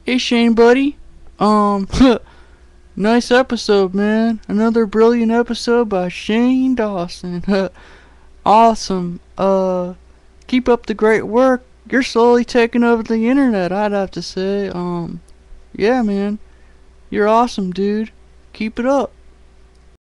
Hey Shane, buddy. Um, nice episode, man. Another brilliant episode by Shane Dawson. Awesome. Keep up the great work. You're slowly taking over the internet, I'd have to say. Yeah, man. You're awesome, dude. Keep it up.